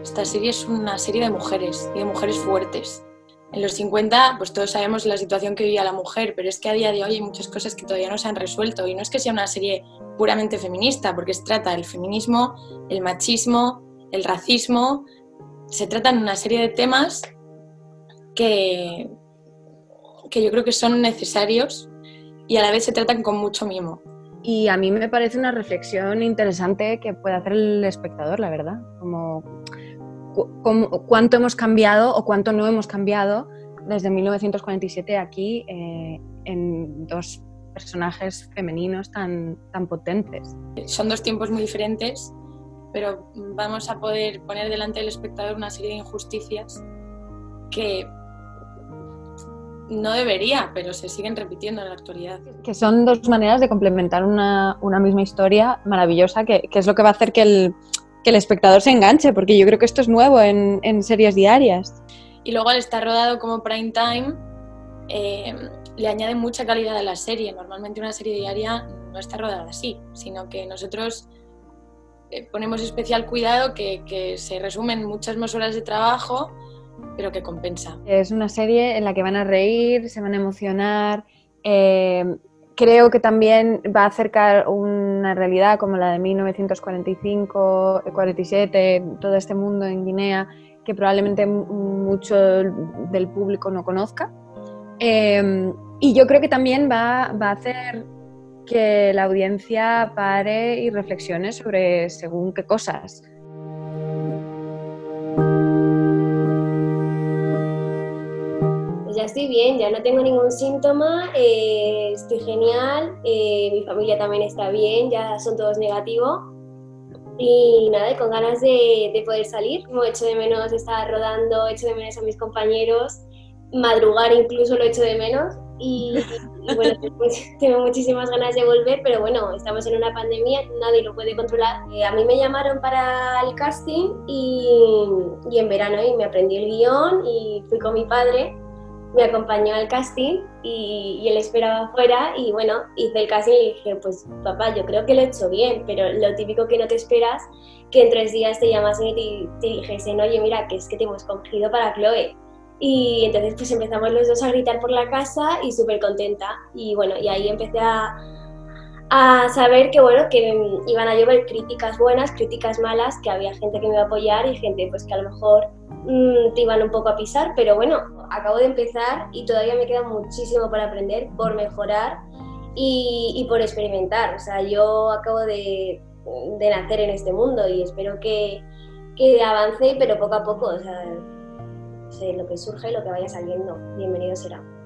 Esta serie es una serie de mujeres y de mujeres fuertes. En los 50, pues todos sabemos la situación que vivía la mujer, pero es que a día de hoy hay muchas cosas que todavía no se han resuelto y no es que sea una serie puramente feminista, porque se trata del feminismo, el machismo, el racismo, se tratan una serie de temas que yo creo que son necesarios y a la vez se tratan con mucho mimo. Y a mí me parece una reflexión interesante que puede hacer el espectador, la verdad, como cuánto hemos cambiado o cuánto no hemos cambiado desde 1947 aquí en dos personajes femeninos tan potentes. Son dos tiempos muy diferentes, pero vamos a poder poner delante del espectador una serie de injusticias que no debería, pero se siguen repitiendo en la actualidad. Que son dos maneras de complementar una misma historia maravillosa, que es lo que va a hacer que el espectador se enganche, porque yo creo que esto es nuevo en series diarias. Y luego al estar rodado como prime time, le añade mucha calidad a la serie. Normalmente una serie diaria no está rodada así, sino que nosotros ponemos especial cuidado que se resumen muchas más horas de trabajo, pero que compensa. Es una serie en la que van a reír, se van a emocionar. Creo que también va a acercar una realidad como la de 1945-47, todo este mundo en Guinea, que probablemente mucho del público no conozca. Y yo creo que también va a hacer que la audiencia pare y reflexione sobre según qué cosas. Ya estoy bien, ya no tengo ningún síntoma, estoy genial, mi familia también está bien, ya son todos negativos y nada, con ganas de poder salir. Como echo de menos estar rodando, echo de menos a mis compañeros, madrugar incluso lo echo de menos y bueno, pues, tengo muchísimas ganas de volver, pero bueno, estamos en una pandemia, nadie lo puede controlar. A mí me llamaron para el casting y en verano y me aprendí el guión y fui con mi padre. Me acompañó al casting y él esperaba afuera y bueno, hice el casting y dije, pues papá, yo creo que lo he hecho bien, pero lo típico que no te esperas, que en 3 días te llamasen y te dijesen, oye, mira, que es que te hemos cogido para Chloe. Y entonces pues empezamos los dos a gritar por la casa y súper contenta. Y bueno, y ahí empecé a saber que bueno, que iban a llover críticas buenas, críticas malas, que había gente que me iba a apoyar y gente pues que a lo mejor te iban un poco a pisar, pero bueno, acabo de empezar y todavía me queda muchísimo por aprender, por mejorar y por experimentar. O sea, yo acabo de nacer en este mundo y espero que avance, pero poco a poco, o sea, sé lo que surge y lo que vaya saliendo. Bienvenido será.